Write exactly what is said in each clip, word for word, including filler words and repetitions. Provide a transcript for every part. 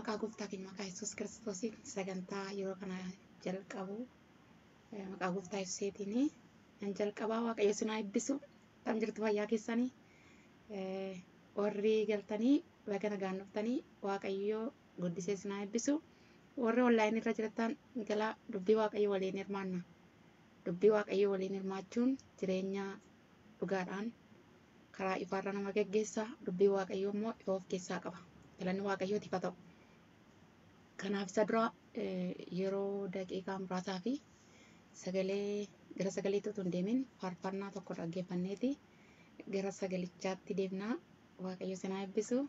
maqaa gooftaa keenya maqaa Yesuus Kiristoosiin sagantaa yeroo kana jalqabu maqaa gooftaa Yesuusiitiin nan jalqabaa. Waaqayyo isin haa eebbisu. Tam jirtu fayyaa keessanii warri galtanii baga nagaan dhuftanii Waaqayyo guddisee isin haa eebbisu. Warri onlaayinii irra jirtan galaa dubbii Waaqayyo waliin hirmaanna. Dubbii Waaqayyo waliin hirmaachuun jireenya dhugaadhaan karaa ifaarra nama geggeessa. Dubbii Waaqayyo immoo ifa of keessaa qaba. Galanni Waaqayyootiif haa ta'u. Kanaaf isa dura yeroo daqiiqaa muraasaa fi sagalee gara sagaleetti utuu hin deemin faarfannaa tokko dhaggeeffanneeti gara sagalichaatti deemnaa. Waaqayyo isin haa eebbisu.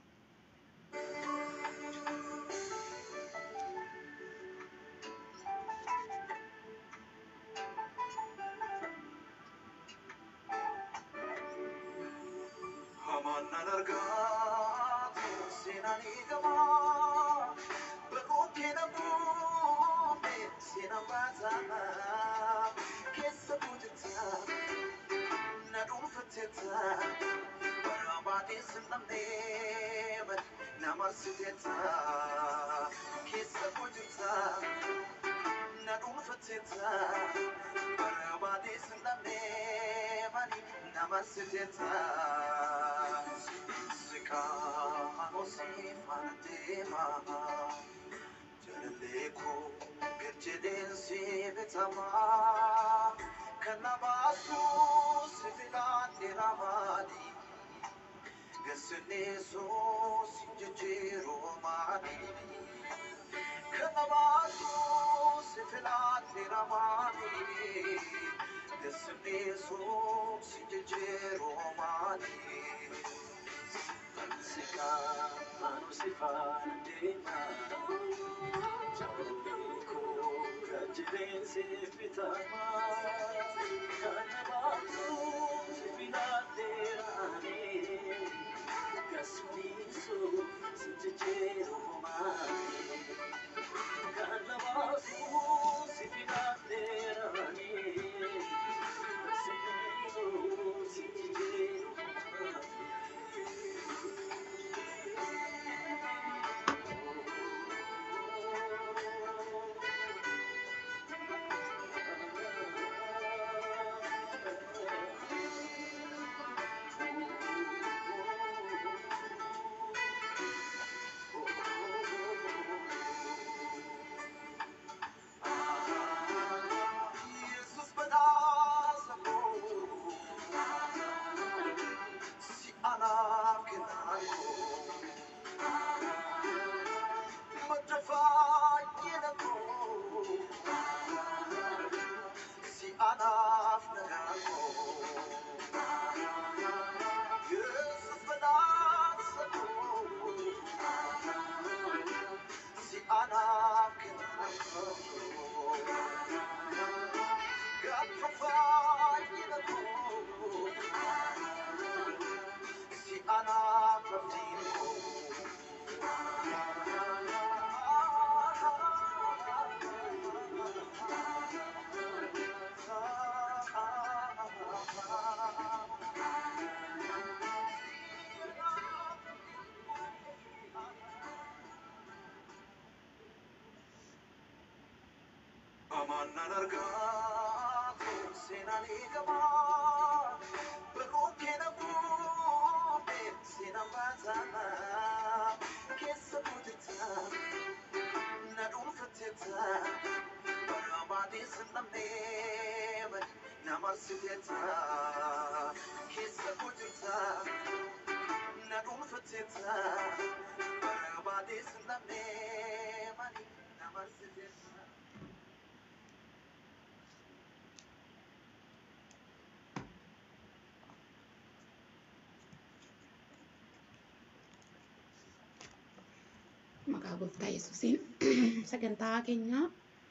Maqaa gooftaa Yesuusiin sagantaa keenya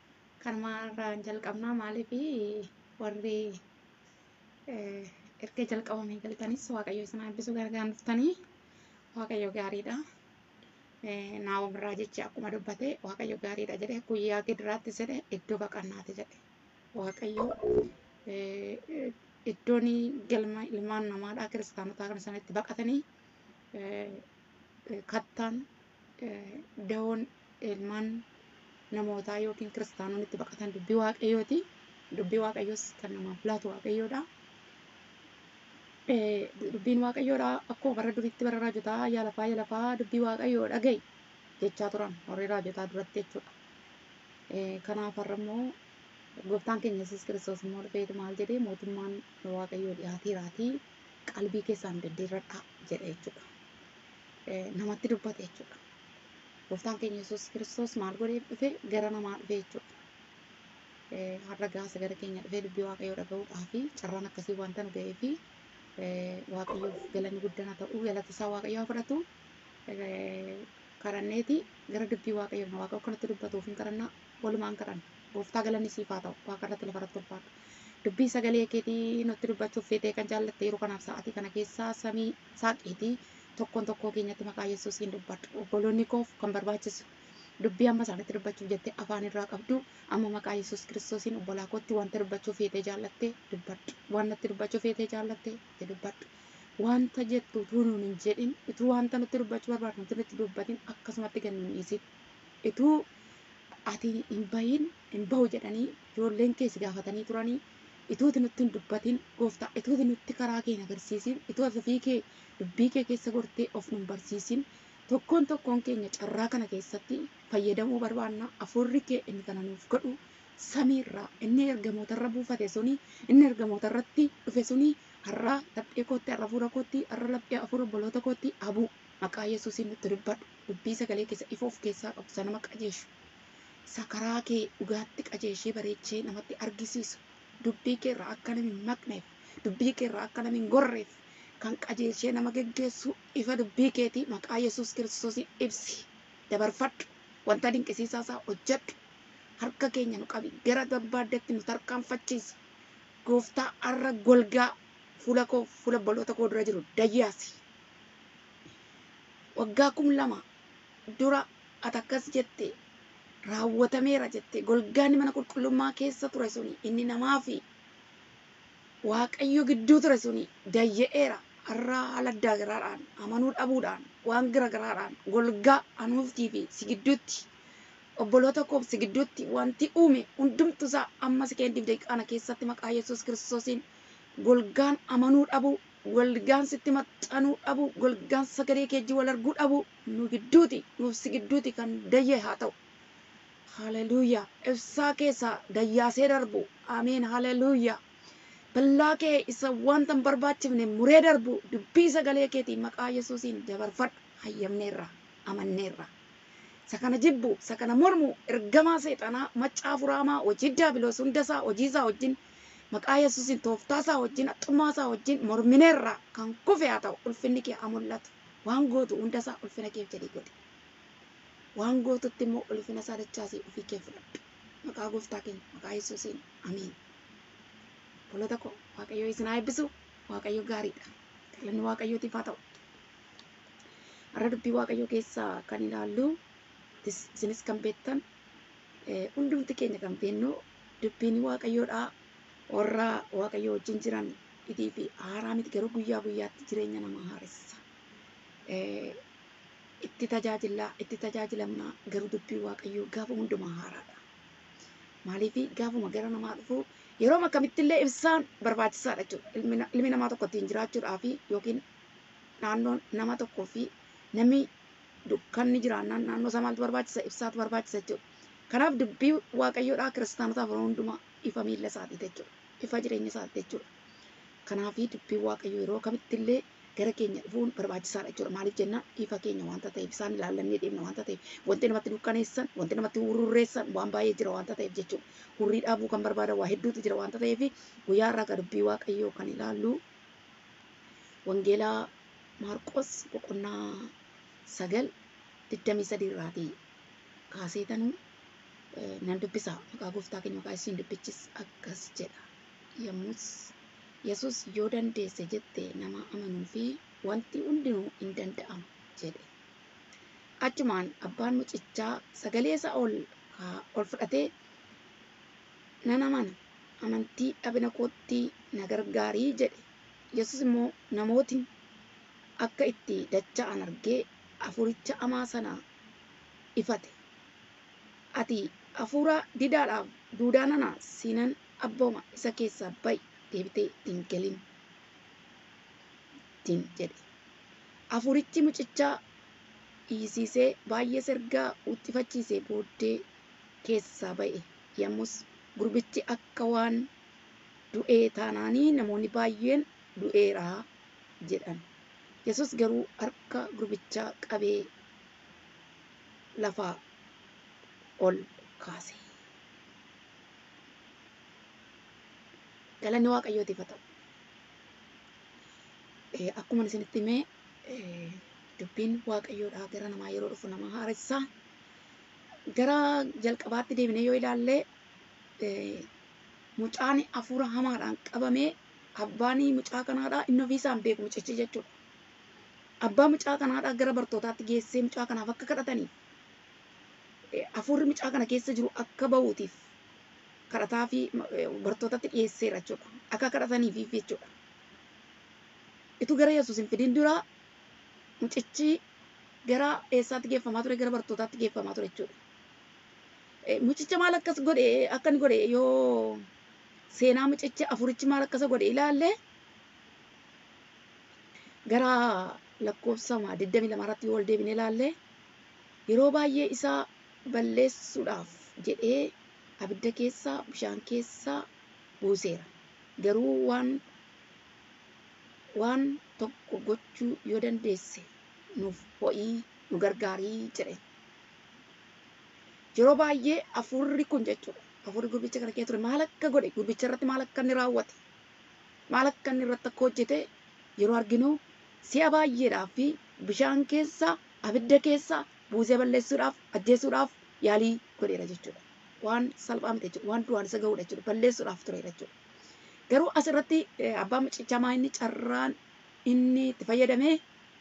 kanumarraan jalqabnaa. Maaliif warri erga jalqabamee galtanis Waaqayyo isin haa eebbisu. Gargaan dhuftanii Waaqayyo gaariidha. Naawwan irraa jecha akkuma dubbate Waaqayyo gaariidha jedhe guyyaa gidiraatti jedhe iddoo baqannaati jedhe Waaqayyo iddoon galma ilmaan namaadhaa kiristaanotaa kan sanatti baqatanii kattaan dawoon ilmaan namootaa yookiin kiristaanonni itti baqatan dubbii waaqayyooti. Dubbii waaqayyoos kan namaaf laatu waaqayyoodha. Dubbiin waaqayyoodha akkuma bara duriitti bara raajotaa yaa lafaa yaa lafaa dubbii waaqayyoo dhaga'i jechaa turan warri raajotaa duratti jechuudha. Kanaaf har'a immoo gooftaan keenya Yesuus Kiristoos immoo dhufeetu maal jedhee mootummaan waaqayyoo dhiyaateeraatii qalbii keessaan deddeerradhaa jedhe jechuudha. Namatti dubbate jechuudha. Gooftaan keenya Yesuus Kiristoos maal godhee dhufe gara namaa dhufe jechuudha. Har'a gaasa gara keenya dhufee dubbii waaqayyoo dhaga'uudhaa fi carraan akkasii wanta nu ga'ee fi waaqayyoof galanni guddaan haa ta'u galata isaa waaqayyoo haa fudhatu. Kadhanneeti gara dubbii waaqayyoo waaqa akkanatti dubbatuuf hin kadhannaa walumaan kadhanna. Gooftaa galanni siif haa ta'u waaqa irratti lafarratti ulfaatu. Dubbii sagalee keetii nutti dubbachuuf feetee kan jaallatte yeroo kanaaf sa'aatii kana keessaa samii saaqiitii tokkoon tokkoo keenyatti maqaa Yesuusiin dubbadhu. Obboloonni koof kan barbaachisu dubbii amma isaanitti dubbachuuf jettee afaan irraa qabdu amma maqaa Yesuus Kiristoosiin obbolaa kootti wanta dubbachuuf feetee jaallatte dubbadhu. Waan natti dubbachuuf feetee jaallatte dubbadhu. Wanta jettu utuu nuun hin jedhin utuu wanta nutti dubbachuu barbaadu nuti nutti dubbatin akkasumatti gannu hin dhiisin. Utuu ati hin bahin hin bahu jedhanii ijoolleen keessi gaafatanii turanii ituuti nutti hin dubbatin gooftaa ituuti nutti karaa keenya agarsiisin ituu ofii kee dubbii kee keessa gortee of nun barsiisin tokkoon tokkoon keenya carraa kana keessatti fayyadamuu barbaanna. Afurri kee inni kana nuuf godhu samiirraa inni ergamootarra buufate suni inni ergamootarratti dhufe suni har'a laphee kootti har'a fuula kootti har'a laphee afur obboloota kootti abu maqaa Yesuusiin nutti dubbadhu. Dubbii sagalee keessa ifa of keessaa qabu sana nama qajeeshu sakaraa kee dhugaatti qajeeshee bareechee namatti argisiisu dubbii kee irraa akka namni hin maqneef dubbii kee irraa akka namni hin gorreef kan qajeeshee nama geggeessu ifa dubbii keetii maqaa Yesuus Kiristoosiin ibsi dabarfadhu wanta dinqisiisaa isaa hojjedhu harka keenya nu qabi gara barbaaddetti nu tarkaanfachiisi gooftaa har'a golgaa fuula koo fuula obboloota koo dura jiru dayyaasi. Waggaa kum lama dura ati akkas jette raawwatameera jette golgaan mana qulqullummaa keessa ture suni inni namaa fi waaqayyo gidduu ture suni dayya'eera. Har'a haala addaa garaadhaan amanuu dhabuudhaan waan gara garaadhaan golgaa anuuftii fi si gidduutti obboloota koo si gidduutti wanti uume hundumtu isaa amma sekendiif daqiiqaa keessatti maqaa Yesuus Kiristoosiin golgaan amanuu dhabu golgaan sitti maxxanuu dhabu golgaan sagalee keejii wal arguu dhabu nu gidduuti nuuf si gidduuti kan dayyee haa ta'u. Haleluuyaa ibsaa keessa dayyaasee darbu ameen haleluuyaa. Bal'aa kee isa wanta hin barbaachifne muree darbu dubbii sagalee keetiin maqaa Yesuusiin dabarfadhu hayyamneerra amanneerra. Isa kana jibbu isa kana mormu ergamaa seexanaa maccaa furaamaa hojii daabiloos hundasaa hojiisaa wajjin maqaa Yesuusiin tooftaasaa wajjin haxxummaasaa wajjin mormineerra kan kufe haa ta'u ulfinni kee haa mul'atu waan gootu hundasaa ulfina keef jedhii godhi. Waan gootutti immoo ulfina isaa dachaasii ofii kee fudhadhu maqaa gooftaa keenya maqaa Yesuusiin ameen. Obboloota koo waaqayyo isin haa eebbisu waaqayyo gaariidha. Galanni waaqayyootiif haa ta'u. Har'a dubbii waaqayyoo keessaa kan ilaallu isinis kan beektan hundumti keenya kan beeknu dubbiin waaqayyoodhaa warra waaqayyo wajjin jiran itii fi haaraa miti garuu guyyaa guyyaatti jireenya namaa haaressa. Itti tajaajila itti tajaajilamna garuu dubbii waaqayyoo gaafa hundumaa haaraadha. Maaliif gaafuma gara namaa dhufu yeroo akkamitti illee ibsaan barbaachisaadha jechuudha. Ilmi namaa tokko ittiin jiraachuudhaaf yookiin naannoon nama tokkoo fi namni dukkanni jiraannaan naannoo isaa maaltu barbaachisa ibsaatu barbaachisa jechuudha. Kanaaf dubbii waaqayyoodhaa kiristaanotaaf hundumaa ifa miila isaati jechuudha. Ifa jireenya isaati jechuudha. Kanaaf dubbii waaqayyoo yeroo kamitti illee gara keenya dhufuun barbaachisaadha jechuudha. Maaliif jennaan ifa keenya wanta ta'eef isaan ilaallannee deemna wanta ta'eef wanti namatti dukkaneessan wanti namatti hururreessan waan baay'ee jira wanta ta'eef jechuudha. Hurrii dhaabuu kan barbaadan waa hedduutu jira wanta ta'eef guyyaa irraa dubbii waaqayyoo kan ilaallu wangeelaa Maarqos boqonnaa sagal digdamii sadii irraatii kaaseetanuu nan dubbisa maqaa gooftaa keenya maqaa isiin dubbichis akkas jedha. Yommus Yesuus yoo dandeesse jette nama amanuu fi wanti hundinuu hin danda'amu jedhe. Achumaan abbaan mucichaa sagalee isaa ol ol fudhatee nan amana amantii dhabina kootti na gargaarii jedhe. Yesuus immoo namootiin akka itti dacha'an argee afuricha hamaa sana ifate ati hafuura didaadhaaf duudaa nana siinan abbooma isa keessaa ba'i deebitee ittiin galin ittiin jedhe. Hafuurichi mucichaa dhiisisee baay'ee sergaa uttifachiisee booddee keessaa ba'e. Yommus gurbichi akka waan du'ee taanaanii namoonni baay'een du'eera jedhan. Yesus garuu harka gurbichaa qabee lafaa ol kaase. Galanni Waaqayyootiif haa ta'u. Akkuma isinitti himee dubbiin Waaqayyoodhaa gara namaa yeroo dhufu nama haaressa. Gara jalqabaatti deebinee yoo ilaalle mucaan hafuura hamaadhaan qabamee abbaan mucaa kanaadhaa inni ofiisaan beeku mucichi jechuudha. Abbaa mucaa kanaadhaa gara bartootaatti geessee mucaa kanaaf akka kadhataniif hafuurri mucaa kana keessa jiru akka ba'uutiif kadhataa fi bartootatti dhiyeesseera jechuudha. Akka kadhataniif jechuudha. Itu gara Yesuus hin fidin dura mucichi gara eessaatti geeffamaa ture? Gara bartootaatti geeffamaa ture jechuudha. Mucicha maal akkas godhe akka inni godhe yoo seenaa mucicha hafuurichi maal akkas godhe ilaalle gara lakkoofsa digdamii lama irratti yoo ol deebine ilaalle yeroo baay'ee isaa balleessuudhaaf jedhee abidda keessa bishaan keessa buuseera. Garuu waan waan tokko gochuu yoo dandeesse nuuf ho'ii nu gargaarii jedhe. Yeroo baay'ee hafuurri kun jechuudha. Hafuurri gurbicha kana keessa ture maal akka godhe gurbicha irratti maal akka inni raawwate maal akka inni irratti akka hojjete yeroo arginu si'a baay'eedhaaf fi bishaan keessa abidda keessa buusee balleessuudhaaf ajjeesuudhaaf yaalii godheera jechuudha. Waan salphaa miti jechuudha. Waan du'aan isa ga'uudha jechuudha. Balleessuudhaaf tureera jechuudha. Garuu asirratti abbaan mucichaa maa inni carraan inni itti fayyadamee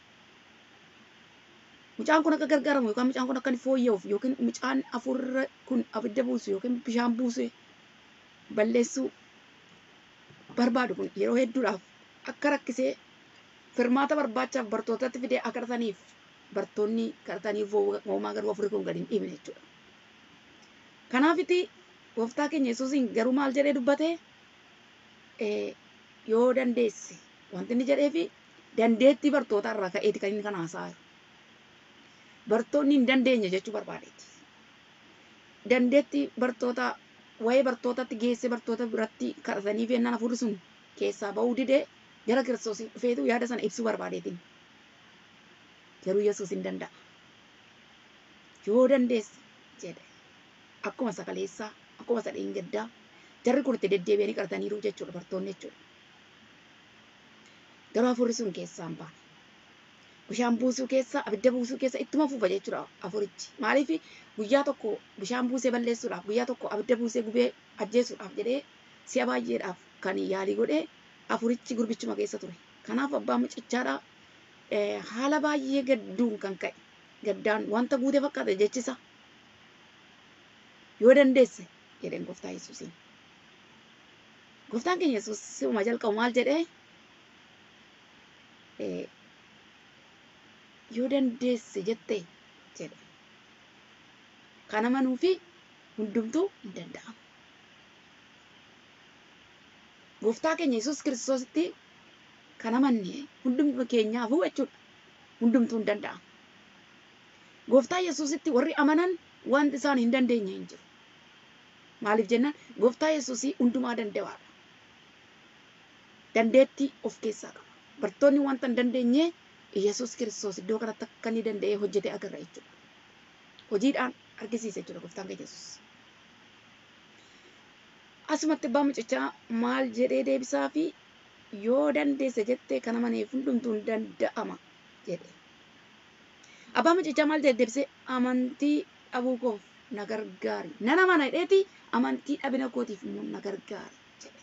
mucaan kun akka gargaaramu yookaan mucaan kun akka inni fooyya'uuf yookiin mucaan hafuurri kun abidda buusu yookiin bishaan buuse balleessuu barbaadu kun yeroo hedduudhaaf akka rakkisee firmaata barbaachaaf bartootatti fidee akka kadhataniif bartoonni kadhataniif uumaa garuu hafuurri kun gadi hin dhiibne jechuudha. Kanaafiti gooftaa keenya Yesuusiin garuu maal jedhee dubbate yoo dandeesse wanti inni jedhee fi dandeettii bartootaa irraa ka'eeti kan inni kana haasa'aa jiru. Bartoonni hin dandeenye jechuu barbaadeeti. Dandeettii bartoota waa'ee bartootatti geesse bartoota biratti kadhatanii fennaan hafuurri sun keessaa ba'uu didee gara Kiristoos dhufeetu yaada sana ibsuu barbaadeetiin. Garuu Yesuus hin danda'a. Yoo dandeesse jedhe akkuma sakaleessaa akkuma sadeen gaddaa jarri kun itti deddeebi'anii kadhataniiru jechuudha bartoonni jechuudha. Garuu hafuurri sun keessaa hin baane. Bishaan buusuu keessa abidda buusuu keessa ittuma fufa jechuudha hafuurichi. Maaliif guyyaa tokko bishaan buusee balleessuudhaaf guyyaa tokko abidda buusee gubee ajjeesuudhaaf jedhee si'a baay'eedhaaf kan yaalii godhee hafuurichi gurbichuma keessa ture. Kanaaf abbaa mucichaadhaa haala baay'ee gadduun kan ka'e gaddaan wanta guutee fakkaate jechisa. Yoo dandeesse jedheen gooftaa Yesuusiin. Gooftaan keenya Yesuus si'uma jalqabu maal jedhee yoo dandeesse jettee jedhe. Kan amanuu fi hundumtuu hin danda'amu. Gooftaa keenya Yesuus Kiristoositti kan amanne hundumtuu keenyaafuu jechuudha. Hundumtuu hin danda'amu. Gooftaa Yesuusitti warri amanan wanti isaan hin dandeenye hin jiru. Maaliif jennaan gooftaa Yesuusii hundumaa danda'aadha. Dandeettii of keessaa qaba. Bartoonni wanta hin dandeenye Yesuus Kiristoos iddoo kanatti akka inni danda'ee hojjete agarra jechuudha. Hojiidhaan argisiise jechuudha gooftaan keenya Yesuus. Asumatti abbaa mucichaa maal jedhee deebisaa fi yoo dandeesse jettee kan amaneef hundumtuu hin danda'ama jedhe. Abbaa mucichaa maal jedhee deebisee amantii dhabuu koof na gargaari. Nan amana jedheeti amantii dhabina kootiif immoo na gargaari jedhe.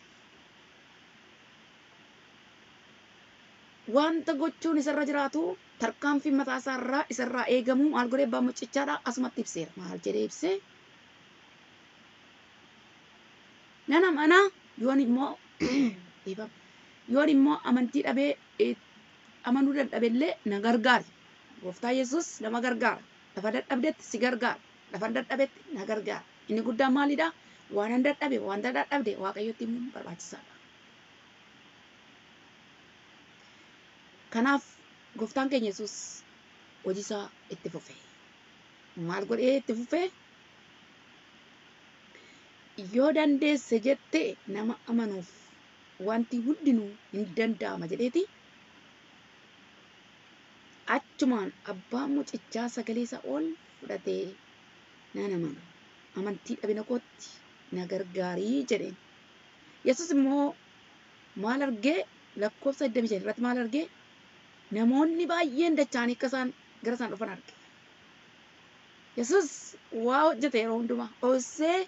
Wanta gochuun isarra jiraatu tarkaanfii mataa isaarraa isarraa eegamu maal godhee abbaa mucichaadhaa asumatti ibseera. Maal jedhee ibsee nan amana yoon immoo yoon immoo amantii dhabee amanuu dadhabellee na gargaari. Gooftaa Yesuus nama gargaara. Lafa dadhabdetti si gargaara. Lafa dadhabetti na gargaara. Inni guddaan maalidha? Waan an dadhabe, waan dadhabde Waaqayyotti himuun barbaachisaadha. Kanaaf gooftaan keenya Yesuus hojii isaa itti fufee. Maal godhee itti fufee? Yoo dandeesse jette nama amanuuf wanti hundinuu hin danda'ama jedheeti. Achumaan abbaan mucichaa sagalee isaa ol fudhatee nan amana. Amantii dhabina kootti na gargaarii jedheen. Yesuus immoo maal argee? Lakkoofsa digdamii shan irratti maal argee? Namoonni baay'een dacha'anii akka isaan gara isaan dhufan arge. Yesuus waa hojjete yeroo hundumaa osoo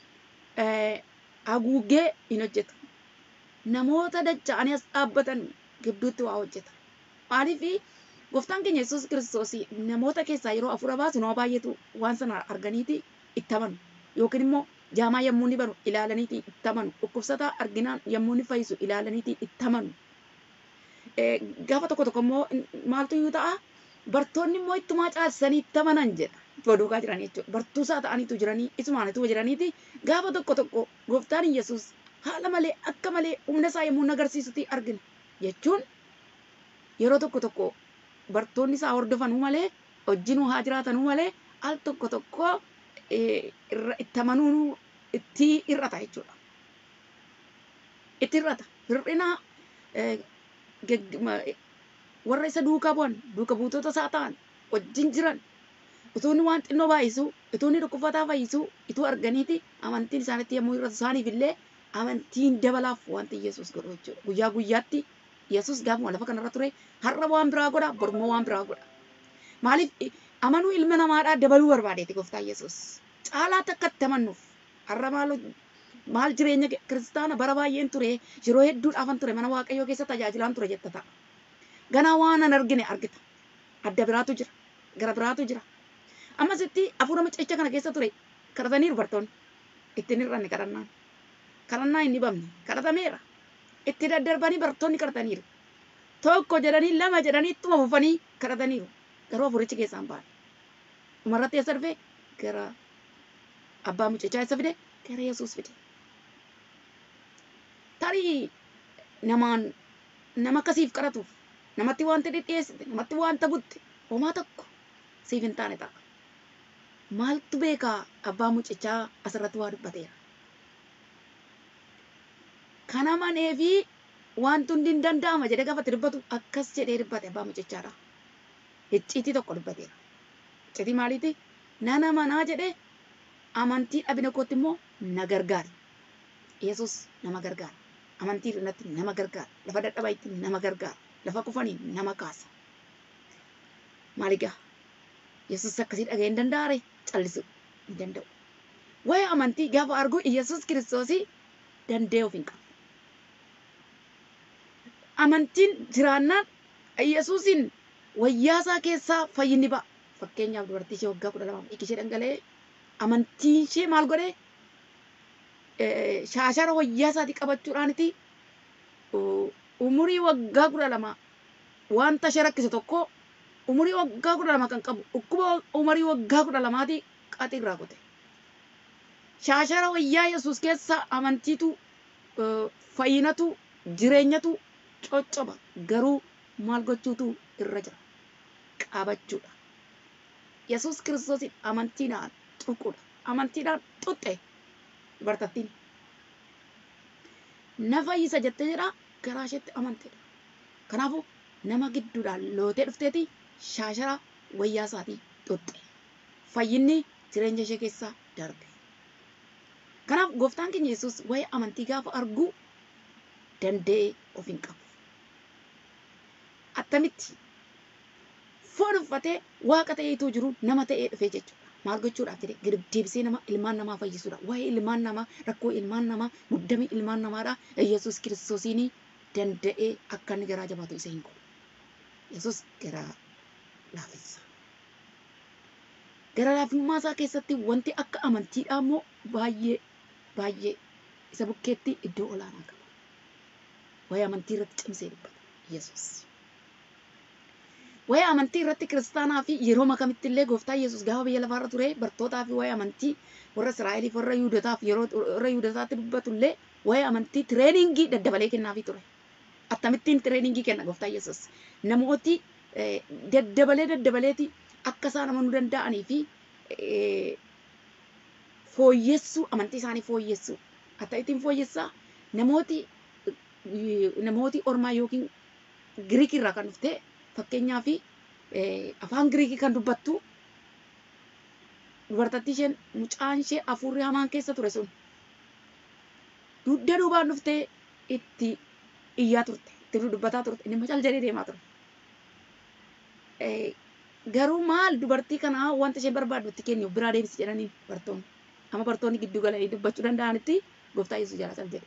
haguugee hin hojjetu. Namoota dacha'anii as dhaabbatan gidduutti waa hojjeta. Maaliif gooftaan keenya Yesuus Kiristoos namoota keessaa yeroo hafuura baasu nama baay'eetu waan sana arganiiti itti amanu. Yookiin immoo jaamaa yommuu ni banu ilaalaniiti itti amanu. Dhukkubsataa arginaan yommuu ni fayyisu ilaalaniiti itti amanu. Gaafa tokko tokko immoo maaltu iyyuu ta'a? Bartoonni immoo ittumaa caalsanii itti amanan jedha. Duukaa jiranii jechuudha. Bartuusaa ta'aniitu jiranii isumaanitu jiraniiti. Gaafa tokko tokko gooftaan Yesuus haala malee akka malee humna isaa yommuu agarsiisutti argina. Jechuun yeroo tokko tokko bartoonni isaa hordofanuu malee wajjinuu haa jiraatanuu malee al tokko tokko itti amanuu itti hir'ata jechuudha. Itti hir'ata. Hir'ina warra isa duukaa bu'an duuka buutota isaa ta'an wajjin jiran utuu inni waan xinnoo baay'isu utuu inni dhukkubsataa fayyisu utuu arganiiti amantiin isaanitti yommuu hir'atu isaaniif illee amantiin dabalaaf wanti Yesuus godhu jechuudha. Guyyaa guyyaatti Yesuus gaafuma lafa kanarra ture har'a waan biraa godha boruma waan biraa godha. Maaliif amanuu ilma namaadhaa dabaluu barbaadeeti gooftaan Yesuus. Caalaatti akka itti amannuuf har'a maal maal jireenya kiristaana bara baay'een ture yeroo hedduudhaafan ture mana Waaqayyoo keessa tajaajilaan ture jetta ta'a. Ganaa waan an argine argita. Adda biraatu jira. Gara biraatu jira. Ammas itti hafuura mucicha kana keessa ture kadhataniiru bartoonni. Ittiin hir'anne kadhannaan. Kadhannaa hin dhibamne kadhatameera. Itti daddarbanii bartoonni kadhataniiru. Tokko jedhanii lama jedhanii ittuma fufanii kadhataniiru. Garuu hafuurichi keessaan baane. Dhumarratti eessa dhufe? Gara abbaa mucichaa eessa fide? Gara Yesuus fide. Tarii namaan nama akkasiif kadhatuuf namatti wanta dhidhiyeessite namatti wanta butte homaa tokko siif hin taane ta'a. Maaltu beekaa abbaa mucichaa asirratti waa dubbateera. Kana manee fi wanti hundi hin danda'ama jedhee gaafatti dubbatu akkas jedhee dubbate abbaa mucichaadha. Icciitii tokko dubbateera. Icciitii maaliiti? Nana manaa jedhee amantii dhabina kootti immoo na gargaari. Yesuus nama gargaara. Amantii irratti nama gargaara. Lafa dadhabaatti nama gargaara. Lafa kufanii nama kaasa. Maaligaa? Yesuus akkasii dhaga'ee hin danda'are callisuu hin danda'u. Waa'ee amantii gaafa argu Yesuus Kiristoosii danda'ee of hin qabu. Amantiin jiraannaan Yesuusin wayyaasaa keessaa fayyinni ba'a. Fakkeenyaaf dubartii ishee waggaa kudha lamaaf dhiigni ishee dhangala'ee amantiin ishee maal godhee shaashara wayyaasaatii qabachuudhaaniti umurii waggaa kudha lama wanta ishee rakkise tokko umurii waggaa kudha lama kan qabu dhukkuba umurii waggaa kudha lamaati qaxii irraa qote. Shaashara wayyaa Yesuus keessa amantiitu fayyinatu jireenyatu coccoba garuu maal gochuutu irra jira qabachuudha. Yesuus Kiristoos amantiidhaan xuquudha. Amantiidhaan xuxxe dubartattiin na fayyisa jettee jedha garaa isheetti amanteedha. Kanaafuu nama gidduudhaan lootee dhufteeti shaashara wayyaa isaatii xuxxe. Fayyinni jireenya ishee keessaa darbe. Kanaaf gooftaan keenya Yesuus waa'ee amantii gaafa argu danda'ee of hin qabu. Attamitti foon uffatee waaqa ta'eetu jiru nama ta'ee dhufee jechuudha. Maal gochuudhaaf jedhee gadi deebisee nama ilmaan namaa fayyisuudha. Waa'ee ilmaan namaa rakkoo ilmaan namaa muddamii ilmaan namaadha. Yesuus Kiristoosiin danda'ee akka inni garaa jabaatu isa hin godhu. Yesuus garaa laafessa. Gara laafummaa isaa keessatti wanti akka amantiidhaa immoo baay'ee baay'ee isa bukkeetti iddoo olaanaa qaba. Waa'ee amantii irratti cimsee dubbata Yesuus. Waa'ee amantii irratti kiristaanaa fi yeroo makamitti illee gooftaa Yesuus gaafa biyya lafaarra ture bartootaa fi waa'ee amantii warra Israa'eliif warra Yihuudootaaf yeroo warra Yihuudootaatti dubbatu illee waa'ee amantii tireeningii daddabalee kennaafii ture. Akkamittiin tireeningii kenna gooftaa Yesuus namooti daddabalee daddabaleeti akka isaan amanuu danda'anii fi fooyyessuu amantii isaanii fooyyessuu hatta ittiin fooyyessaa namooti namooti ormaa yookiin Giriik irraa kan dhufte fakkeenyaa fi afaan Giriikii kan dubbattu dubartattii isheen mucaan ishee afurri hamaan keessa ture sun dugda duubaan dhuftee itti iyyaa turte itti dubbataa turte inni macal jedhee deemaa ture. Garuu maal dubartii kanaa wanta isheen barbaaddu itti kennuuf biraa deebisi jedhanii bartoonni amma bartoonni gidduu galanii dubbachuu danda'anitti gooftaa Yesuus jala cal jedhe.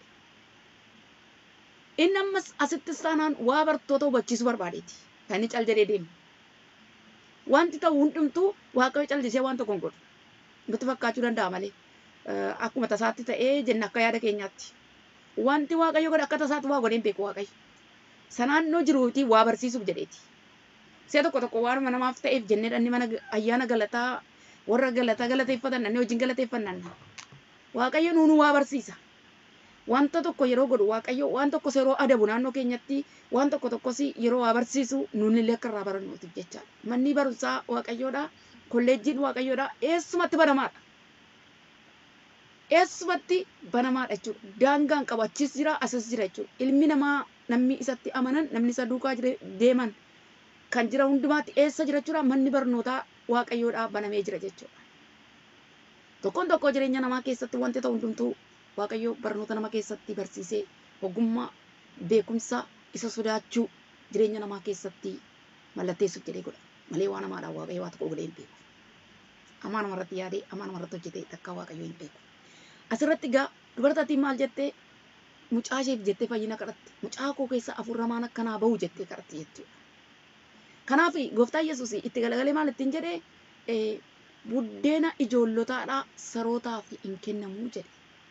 Inni ammas asitti saanaan waa bartoota hubachiisuu barbaadeeti. Kan inni cal jedhee deemu. Wanti ta'u hundumtuu Waaqayyo callisee waan tokko hin godhu. Nutti fakkaachuu danda'a malee. Akkuma tasaatti ta'ee jenna akka yaada keenyaatti. Wanti Waaqayyo godhe akka tasaatti waa godhee hin beeku Waaqayyo. Sanaannoo jiruutii waa barsiisuuf jedheeti. Si'a tokko tokko waanuma namaaf ta'eef jennee dhanni mana ayyaana galataa warra galataa galateeffatan nanni wajjin galateeffannan. Waaqayyo nuunuu waa barsiisa. Wanta tokko yeroo godhu Waaqayyo waan tokko yeroo adabu naannoo keenyatti waan tokko tokkos yeroo waa barsiisu nuuni illee akka irraa barannuutiif jechaadha. Manni barumsaa Waaqayyoodha, kolleejjiin Waaqayyoodha, eessumatti banamaadha. Eessumatti banamaadha jechuudha. Daangaan qabu achis jira, asas jira jechuudha. Ilmi namaa namni isatti amanan, namni isa duukaa deeman kan jira hundumaatti eessa jira jechuudha. Manni barnootaa Waaqayyoodhaa banamee jira jechuudha. Tokkoon tokko jireenya namaa keessatti wanti ta'u hundumtuu Waaqayyo barnoota nama keessatti barsiisee ogummaa beekumsa isa sodaachuu jireenya namaa keessatti mallatteessuuf jedhee godha. Malee waan namaadhaan Waaqayyo waa tokko godhee hin beeku. Amaa namarratti yaadee amaa namarratti hojjetee takka Waaqayyo hin beeku. Asirratti egaa dubartattiin maal jettee mucaa isheef jettee fayyina kadhatte. Mucaa koo keessa afurra maan akkanaa bahu jettee kadhatte jechuudha. Kanaaf gooftaa Yesuus itti galagalee maal ittiin jedhee buddeena ijoollotaadhaa sarootaaf hin kennamuu jedhe.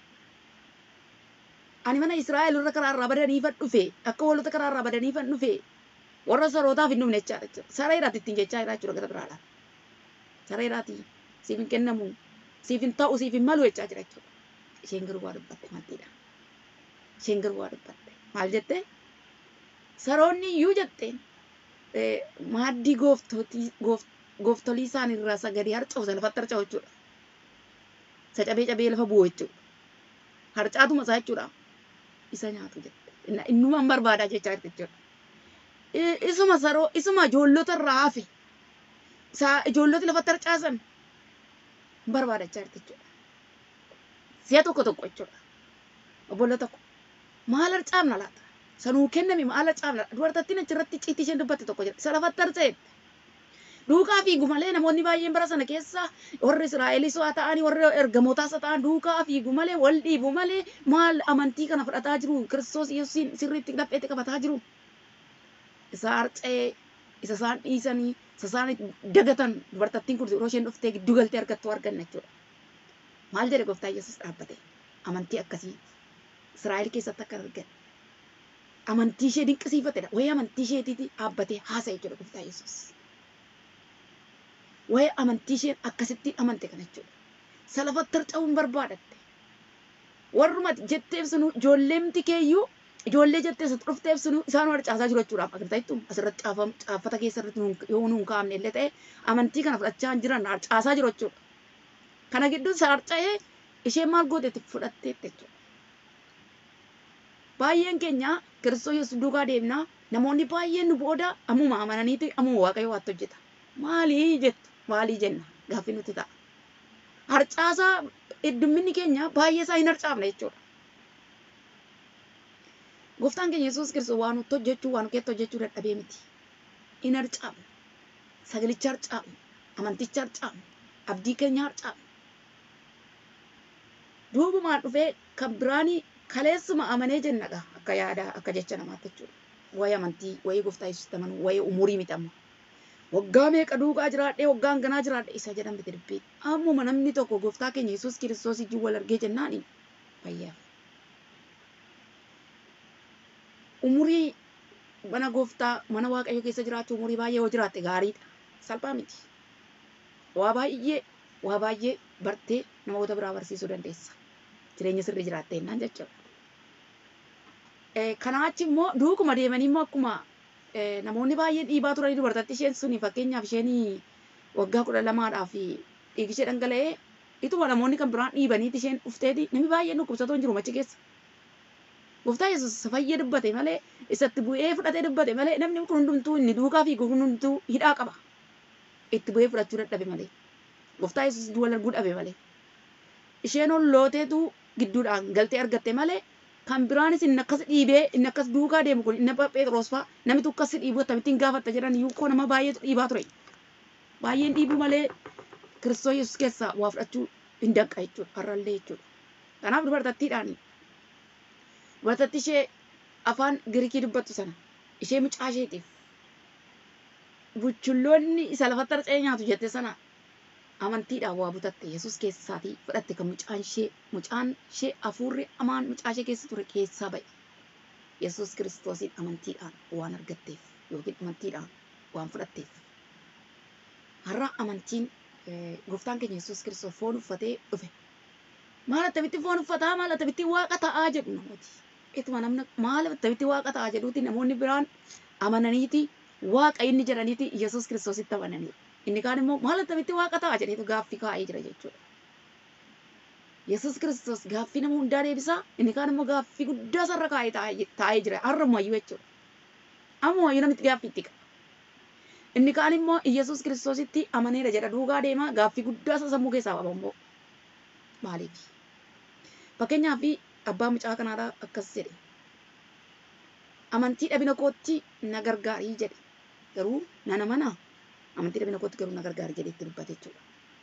Ani mana Israa'el irra karaarraa badaniifan dhufe akka hoolota karaarraa badaniifan dhufe warra sarootaaf hin dhufne jechaadha jechuudha. Sareeraati ittiin jechaa jira jechuudha gara biraadhaan. Sareeraati siif hin kennamu siif hin ta'u siif hin malu jechaa jira jechuudha. Isheen garuu waa dubbatte maaltiidha. Isheen garuu waa dubbatte maal jettee saroonni iyyuu jetteen maaddii gooftolii gooftolii isaanii irraa sagadee harca'u sana lafatti harca'u jechuudha. Isa cabee cabee lafa bu'u jechuudha. Harcaatuma isaa jechuudha. Isa nyaatu jette. Innumaan barbaadaa jechaa jirti jechuudha. Isuma saroo isuma ijoollota irraa hafe isaa ijoolloti lafatti harcaasan barbaadachaa jirti jechuudha. Si'a tokko tokko jechuudha. Obboloo tokko maal harcaafna laata? Sanuu kenname maal harcaafna? Dubartattiin achirratti icciitii isheen dubbatte tokko jira. Isa lafatti harca'eette. Duukaa fiigu malee namoonni baay'een bara sana keessa warri Israa'elis haa ta'anii warri ergamootaas haa ta'an duukaa fiigu malee wal dhiibu malee maal amantii kana fudhataa jiru Kiristoos Yesuusiin sirriitti dhapheetti qabataa jiru. Isa harca'ee isa isaan dhiisanii isa isaan dagatan dubartattiin kun yeroo isheen dhuftee giddu galtee argattu arganna jechuudha. Maal jedhe gooftaa Yesuus dhaabbate amantii akkasii Israa'el keessatti akka argan amantii ishee dinqisiifatedha. Wayii amantii isheetiiti dhaabbatee haasa'e jechuudha gooftaa Yesuus. Wayii amantii isheen akkasitti amante kana jechuudha. Salafatti harca'uun barbaadatte. Warruma jetteef sunu ijoolleemti keeyyuu ijoollee jettee isa dhufteef sunu isaan harcaasaa jiru jechuudha. Agartaa jettu asirratti caaffata keessatti yoo nuun kaa'amne illee ta'e amantii kana fudhachaa hin jiran harcaasaa jiru jechuudha. Kana gidduu isa harca'ee isheen maal gooteetti fudhattee jechuudha. Baay'een keenya Kiristoos Yesuus duukaa deemnaa namoonni baay'een nu booda ammuma amananiiti ammuma Waaqayyo waatti hojjeta. Maalii jettu maalii jenna gaaffii nuti ta'a. Harcaasaa heddumminni keenya baay'ee isaa hin harcaafne jechuudha. Gooftaan keenya Yesuus Kiristoos waan nutti hojjechuu waan nuti hojjechuu dadhabee miti. Hin harcaafne. Sagalicha harcaafne. Amanticha harcaafne. Abdii keenya harcaafne. Duubumaan dhufee kan biraanii kaleessuma amanee jennadha akka yaada akka jecha namaatti jechuudha. Wayii amantii wayii gooftaa Yesuusitti amanuu wayii umurii miti amma. Waggaa meeqa duukaa jiraadhee waggaan ganaa jiraadhe isa jedhamte dubbii. Ammuma namni tokko gooftaa keenya Yesuus Kiristoos ijji wal argee jennaani fayyaa. Umurii mana gooftaa mana waaqayyo keessa jiraachuu umurii baay'ee yoo jiraatte gaariidha. Salphaa miti. Waa baay'ee waa baay'ee bartee namoota biraa barsiisuu dandeessa. Jireenya sirrii jiraatte jennaan jechuudha. Kanaa achi immoo duukuma deemanii immoo akkuma namoonni baay'een dhiibaa turanii dubartatti isheen suni fakkeenyaaf isheen waggaa kudha lamaadhaa fi dhiigi ishee dhangala'ee ituma namoonni kan biraan dhiibaniiti isheen dhufteeti namni baay'een dhukkubsatoo hin jiru machi keessa. Gooftaa Yesuus fayyee dubbate malee isatti bu'ee fudhatee dubbate malee namni kun hundumtuu inni duukaa fi kun hundumtuu hidhaa qaba. Itti bu'ee fudhachuu dadhabe malee. Gooftaa Yesuus duwwal arguu dhabe malee. Isheen hollooteetu gidduudhaan galtee argatte malee kan biraanis inni akkas dhiibee inni akkas duukaa deemu kun inni Phexros fa'a namni tokko akkas dhiibuu akkamittiin gaafatta jedhan yuukoo nama baay'eetu dhiibaa ture. Baay'een dhiibuu malee Kiristoos Yesuus keessaa waa fudhachuu hin danqa jechuudha. Har'allee jechuudha. Kanaaf dubartattiidhaani. Dubartatti ishee afaan Giriikii dubbattu sana ishee mucaa isheetiif buchulloonni isa lafatti harca'ee nyaatu jette sana amantiidhaan waa butatte Yesuus keessaatii fudhatte kan mucaan ishee mucaan ishee hafuurri amaan mucaa ishee keessa ture keessaa ba'e. Yesuus Kiristoosiin amantiidhaan waan argatteef yookiin amantiidhaan waan fudhatteef. Har'a amantiin gooftaan keenya Yesuus Kiristoos foon uffatee dhufe. Maal attamitti foon uffataa maal attamitti waaqa ta'aa jedhu namooti. Ituma namni maal attamitti waaqa ta'aa jedhuuti namoonni biraan amananiiti waaqa inni jedhaniiti Yesuus Kiristoositti amananii. Inni kaan immoo maal attamitti waaqa ta'aa jedheetu gaaffii kaa'ee jira jechuudha. Yesuus Kiristoos gaaffii nama hundaa deebisaa inni kaan immoo gaaffii guddaa sarara kaa'ee taa'ee jira har'ammayyuu jechuudha. Ammayyuu namitti gaaffii itti qaba. Inni kaan immoo Yesuus Kiristoositti amaneera jedha duukaa deemaa gaaffii guddaa sammuu keessaa qaba immoo maaliif? Fakkeenyaaf abbaa mucaa kanaadhaa akkas jedhe amantii dhabina kootti na gargaarii jedhe garuu nana mana amantii dhabina kootti garuu na gargaarii jedhe itti dubbate jechuudha.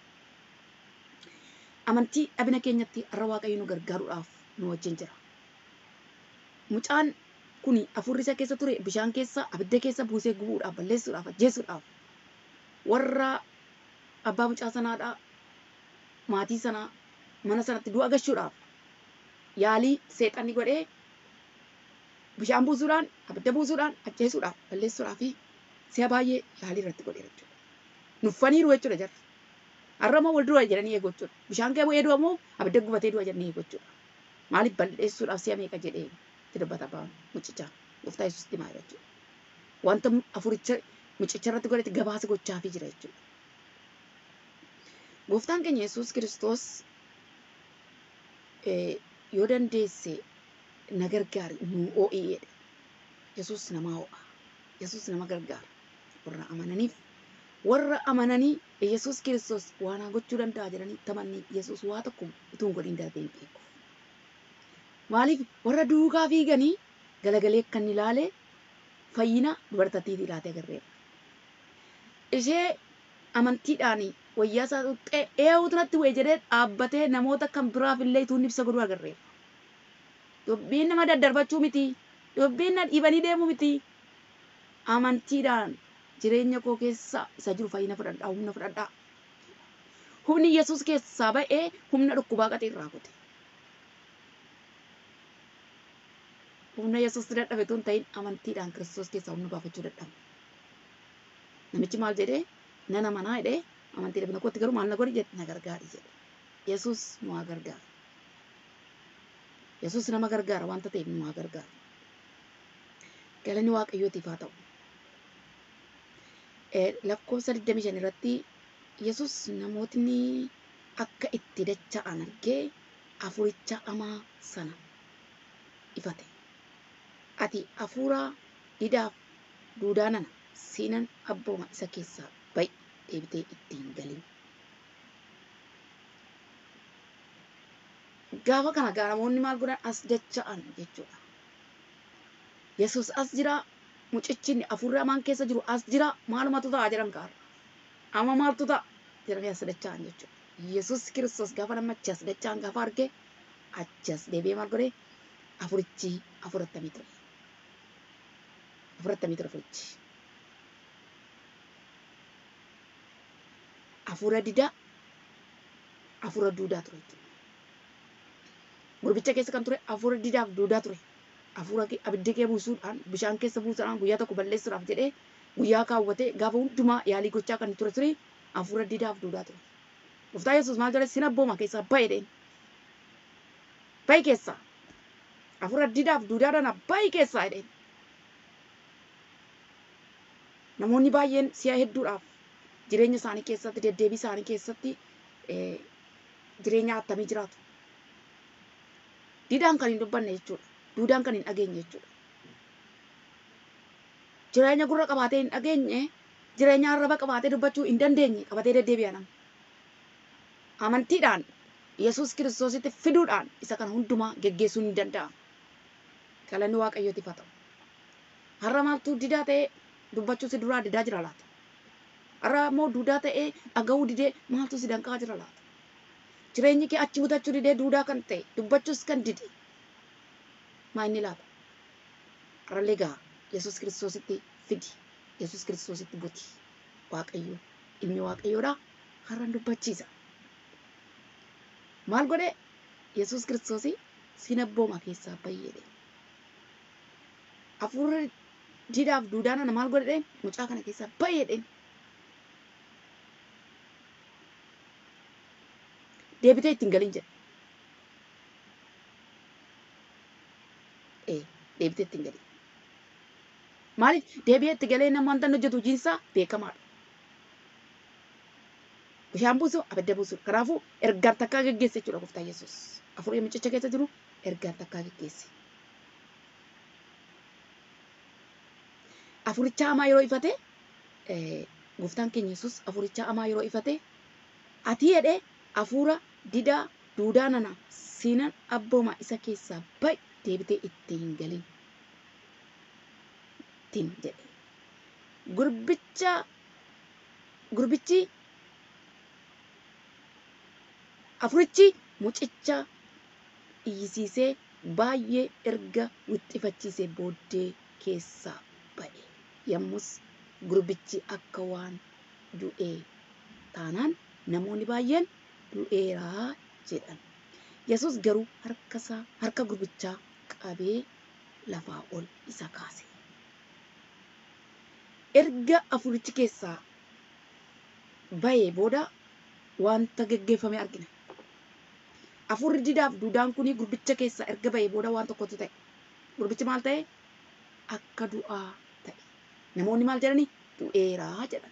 Amantii dhabina keenyatti har'a waaqayyo nu gargaaruudhaaf nu wajjin jira. Mucaan kuni afurri isa keessa ture bishaan keessa abidda keessa buusee gubuudhaaf balleessuudhaaf ajjeesuudhaaf warra abbaa mucaa sanaadhaa maatii sanaa mana sanatti du'a gashuudhaaf yaalii seexanni godhee bishaan buusuudhaan abidda buusuudhaan ajjeesuudhaaf balleessuudhaaf fi si'a baay'ee yaalii irratti godhee jechuudha. Nuffaniiru jechuudha jarri. Har'a immoo wal dura jedhanii eegu jechuudha. Bishaan kee bu'ee du'a moo abidda gubatee du'a jedhanii eegu jechuudha. Maaliif balleessuudhaaf si'a meeqa jedhee itti dubbata abbaan mucichaa gooftaa Yesuusitti himaa jechuudha. Wanta afuricha mucicha irratti godhate gabaasa gochaafii jira jechuudha. Gooftaan keenya Yesuus Kiristoos yoo dandeesse na gargaari nu oo'ee jedhe. Yesuus nama oo'a. Yesuus nama gargaara. Warra amananiif warra amananii Yesuus Kiristoos waan gochuu danda'a jedhanii tamanii Yesuus waa tokko utuu hin godhin darbee hin beeku. Maaliif warra duukaa fiiganii galagalee kan ilaale fayyina dubartattiitii laatee agarreera. Ishee amantiidhaan wayyaa isaa tuqxee eewutu natti bu'e jedhee dhaabbatee namoota kan biraaf illee ituun ibsa godhuu agarreera. Dubbiin nama daddarbachuu miti. Dubbiin na dhiibanii deemuu miti. Amantiidhaan jireenya koo keessa isa jiru fayyina fudhadhaa humna fudhadhaa. Humni Yesuus keessaa ba'ee humna dhukkubaa qaxee irraa kute. Humna Yesuus dadhabe tun ta'in amantiidhaan Kiristoos keessaa humna baafachuu dadhabe. Namichi maal jedhee nana manaa jedhee amantii dhabina kootti garuu maal na godhi jedhe na gargaari jedhe. Yesuus nu haa gargaaru. Yesuus nama gargaara wanta ta'eef nu haa gargaaru. Galanni Waaqayyootiif haa ta'u. Lakkoofsa digdamii shan irratti Yesuus namootni akka itti dacha'an argee afuricha hamaa sana ifate. Ati hafuura didaaf duudaa nana siinan abbooma isa keessaa ba'i deebitee ittiin galin. Gaafa kana gaa namoonni maal godhan as dacha'an jechuudha. Yesuus as jira mucichi hafuurri hamaan keessa jiru as jira maalumatu ta'a jedhan gaara. Amma maaltu ta'a jedhanii as dacha'an jechuudha. Yesuus Kiristoos gaafa namichi as dacha'an gaafa arge achas deebi'ee maal godhee afurichi afurattamii ture. Afurattamii ture afurichi. Afuura didaa afuura duudaa ture. Gurbicha keessa kan ture afuura didaaf duudaa ture. Hafuura kee abidda kee buusuudhaan bishaan keessa buusuudhaan guyyaa tokko balleessuudhaaf jedhee guyyaa kaawwatee gaafa hundumaa yaalii gochaa kan ture ture hafuura didaaf duudaa ture. Gooftaan Yesuus maal jedhe sin abbooma keessaa ba'i jedheen. Ba'i keessaa. Hafuura didaaf duudaadhaan ba'i keessaa jedheen. Namoonni baay'een si'a hedduudhaaf jireenya isaanii keessatti deddeebii isaanii keessatti jireenya attamii jiraatu. Didaan kan hin dubbanne jechuudha. Duudaan kan hin dhageenye jechuudha. Jireenya gurra qabaatee hin dhageenye, jireenya arraba qabaatee dubbachuu hin dandeenye qabatee deddeebi'a nama. Amantiidhaan Yesuus Kiristoositti fiduudhaan isa kana hundumaa geggeessuun ni danda'ama. Galanni Waaqayyootiif haa ta'u. Har'a maaltu didaa ta'ee dubbachuu si duraa didaa jira laata? Har'a immoo duudaa ta'ee dhaga'uu didee maaltu si danqaa jira laata? Jireenyi kee achi butachuu didee duudaa kan ta'e dubbachuus kan dide maa inni laata? Har'allee gaa Yesuus Kiristoositti fidi. Yesuus Kiristoositti buti. Waaqayyo ilmi Waaqayyoodha. Har'an dubbachiisa. Maal godhe? Yesuus Kiristoosii sin abbooma keessaa ba'i jedhe. Hafuurri didaaf duudaan ana maal godhe? Mucaa kana keessaa ba'i jedheen. Deebitee ittiin galin jedhe. Ee, deebitee ittiin galin. Maaliif deebi'ee itti galee nama wanta hojjetu hojiinsaa beekamaadha. Bishaan buusu, abidda buusu. Kanaafuu ergaan takkaa geggeesse jechuudha Gooftaan Yesuus. Hafuurri mucicha keessa jiru ergaan takkaa geggeesse. Hafuuricha hamaa yeroo ifate Gooftaan keenya Yesuus hafuuricha hamaa yeroo ifate ati jedhee hafuura didaa duudaa nana sinan abbooma isa keessaa ba'i deebitee ittiin galin. Ittiin jedhe. Gurbicha gurbichi hafuurichi mucicha iyyisiisee baay'ee erga wixxifachiisee booddee keessaa ba'e. Yommus gurbichi akka waan du'ee taanaan namoonni baay'een du'eeraa jedhan. Yesuus garuu harkasaa harka gurbichaa qabee lafaa ol isa kaase. Erga hafuurichi keessaa ba'ee booda wanta geggeeffame argina. Hafuurri didaaf duudaan kuni gurbicha keessaa erga ba'ee booda waan tokkotu ta'e. Gurbichi maal ta'e? Akka du'aa ta'e. Namoonni maal jedhani? Du'eeraa jedhan.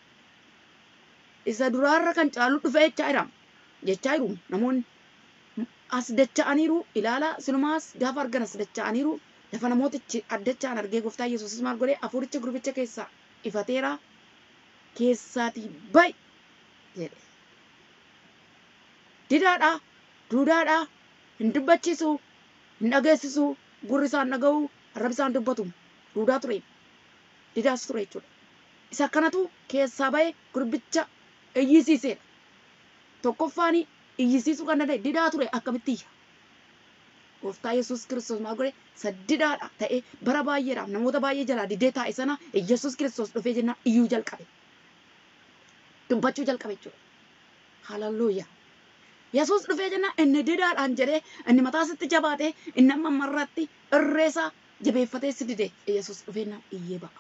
Isa duraarra kan caalu dhufe jechaa jira. Jechaa jiru namoonni as dacha'aniiru ilaala sinumaas gaafa argan as dacha'aniiru lafa namootichi addachaan argee Gooftaan Yesuusis maal godhe? Hafuuricha gurbicha keessaa ifateera keessaatii ba'i jedhe. Didaadha, duudaadha, hin dubbachiisu, hin dhageessisu, gurri isaan dhaga'u, arrabni isaan dubbatu, duudaa ture, didaas ture jechuudha. Isa kanatu keessaa ba'e gurbicha iyyisiiseedha. Tokkoffaan iyyisiisuu kan danda'e didaa ture akkamitti iyya? Gooftaa Yesuus Kiristoos maal godhe? Saddidaadha ta'ee bara baay'eedhaaf namoota baay'ee jalaa didee taa'e sana Yesuus Kiristoos dhufee jennaan iyyuu jalqabe. Dubbachuu jalqabe jechuudha. Hallelujaa. Yesuus dhufee jennaan inni didaadhaan jedhee inni mataa sitti jabaatee inni amma marratti irreesaa jabeeffatee si didee Yesuus dhufee jennaan iyyee ba'a.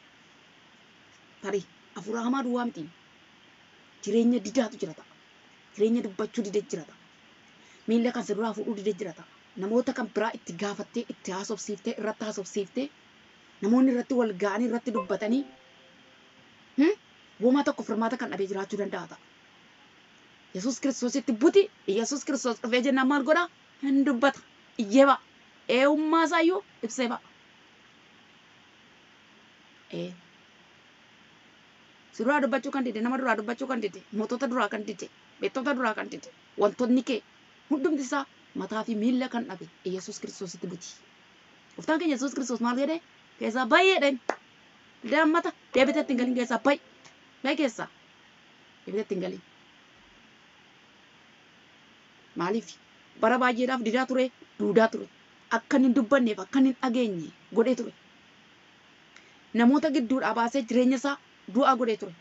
Tarii hafuura hamaa duwwaa miti. Jireenya didaatu jira ta'a. Jireenya dubbachuu didee jira ta'a. Miilla kan si duraa fuudhuu didee jira ta'a. Namoota kan biraa itti gaafattee itti haasofsiiftee irratti haasofsiiftee namoonni irratti wal ga'anii irratti dubbatanii womaa tokko furmaata kan dhabee jiraachuu danda'a ta'a. Yesuus Kiristoositti buti Yesuus Kiristoos dhufee jennaan maal godhaa? Hin dubbata. Iyyee ba'a. Eewummaa isaayyuu ibsee ba'a. Ee. Si duraa dubbachuu kan dide, nama duraa dubbachuu kan dide, mootota duraa kan dide, beektota duraa kan dide, wantoonni kee hundumti isaa mataa fi miilla kan dhabe Yesuus Kiristoositti buti. Gooftaan keenya Yesuus Kiristoos maal jedhee? Keessaa ba'i jedheen. Daammata deebitee ittiin galin keessaa ba'i. Ba'i keessaa. Deebitee ittiin galin. Maaliif bara baay'eedhaaf didaa ture, duudaa ture. Akka hin dubbanneef akka hin dhageenye godhee ture. Namoota gidduudhaa baasee jireenya isaa du'aa godhee ture.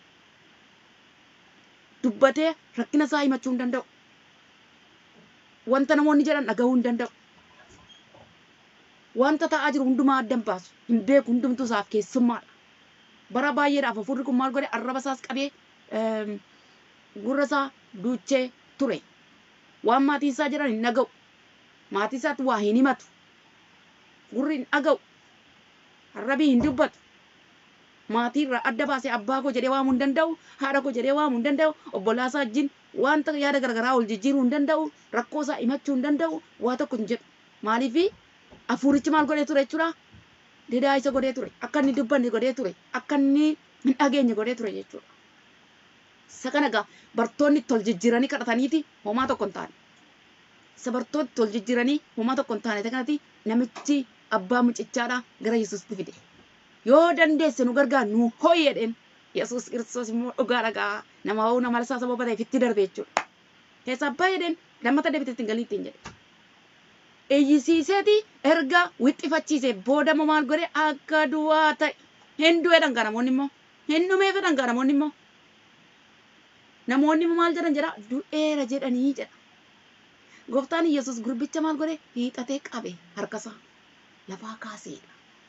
Dubbatee rakkina isaa himachuu hin danda'u. Wanta namoonni jedhan dhagahuu hin danda'u. wanta ta'aa jiru hundumaa addan baasu hin beeku hundumtuu isaaf keessummaadha. Bara baay'eedhaaf hafuurri kun maal godhe arraba isaas qabee gurra isaa duuchee ture. Waan maatii isaa jedhan hin dhaga'u. Maatii isaatti waa hin himatu. Gurri hin dhaga'u. Arrabii hin dubbatu. Maatii irraa adda baasee abbaa koo jedhee waamuu hin danda'u. Haadha koo jedhee waamuu hin danda'u. Obbolaa isaa wajjin wanta yaada garagaraa ol jijjiiruu hin danda'u. Rakkoo isaa himachuu hin danda'u. Waa tokko hin jedhu. Maaliif hafuurichi maal godhee ture jechuudha? Didaa isa godhee ture. Akka inni dubbanne godhee ture. Akka inni hin dhageenye godhee ture jechuudha. Isa kana egaa bartoonni tol jijjiiranii kadhataniiti homaa tokko hin taane. Isa bartoonni tol jijjiiranii homaa tokko hin taane kanatti namichi abbaa mucichaadha gara Yesuusitti fide. Yoo dandeesse nu gargaar nu ho'i jedheen Yesuus Kiristoos immoo dhugaa dhagaa nama hoo nama isaa sababa ta'eef itti darbe jechuudha. Keessa abbaa jedheen lammata deebiteetti hin galiitti hin jedhe. Eeyyisiiseeti erga wixxifachiise booda maal godhe akka du'aa ta'e hin du'e dhangaa namoonni immoo hin dhumee fedhan gaa namoonni immoo namoonni maal jedhan jedha du'eera jedhanii jedha. Gooftaan Yesuus gurbicha maal godhe hiixatee qabe harkasaa lafaa kaaseedha.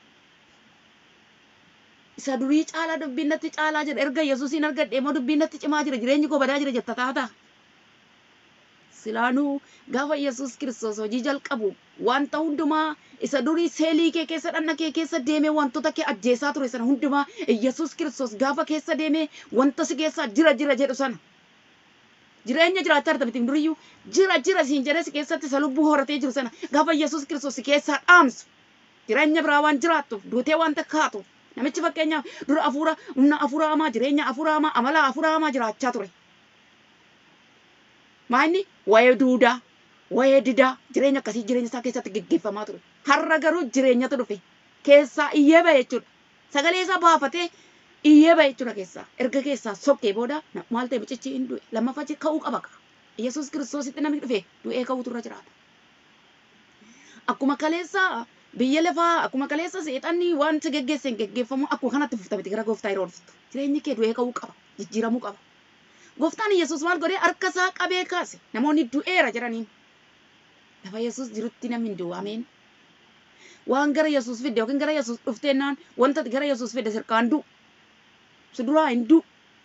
Isa durii caalaa dubbiin natti caalaa jira erga Yesuusiin argadhe immoo dubbiin natti cimaa jira jireenyi koo badaa jira jetta taata. Silaanuu gaafa Yesuus Kiristoos hojii jalqabu wanta hundumaa isa durii seelii kee keessa dhanna kee keessa deemee wantoota kee ajjeesaa ture sana hundumaa Yesuus Kiristoos gaafa keessa deemee wanta si keessa jira jira jedhu sana. Jireenya jiraachaa jirta miti duriyyuu jira jira siin jedhee si keessatti isa lubbuu horatee jiru sana gaafa Yesuus Kiristoos si keessaa dhaamsu jireenya biraa waan jiraattuuf duutee wanta kaatuuf namichi fakkeenyaaf dura afuura humna afuura hamaa jireenya afuura hamaa amala afuura hamaa jiraachaa ture. Maanni waa'ee duudaa waa'ee didaa jireenya akkasii jireenya isaa keessatti geggeeffamaa ture. Har'a garuu jireenyatu dhufe keessaa iyyee ba'e jechuudha. Sagalee isaa baafatee iyyee ba'e jechuudha keessaa. Erga keessaa sokkee booda maal ta'e mucichi hin du'e lammaffaa ka'uu qaba. Yesuus Kiristoositti namni dhufe du'ee ka'uutu irra jiraata. Akkuma kaleessa biyya lafaa akkuma kaleessa seexanni waan si geggeesseen geggeeffamu akkuma kanatti fuftamiti gara gooftaa yeroo dhuftu. Jireenyi kee du'ee ka'uu qaba jijjiiramuu qaba. Gooftaan Yesuus maal godhee harka isaa qabee kaase namoonni du'eera jedhaniin. Lafa Yesuus jirutti namni hin du'u ameen. Waan gara Yesuus fidde yookiin gara Yesuus dhufteennaan wanta gara Yesuus fidde sirkaan du'u. Si duraa hin du'u.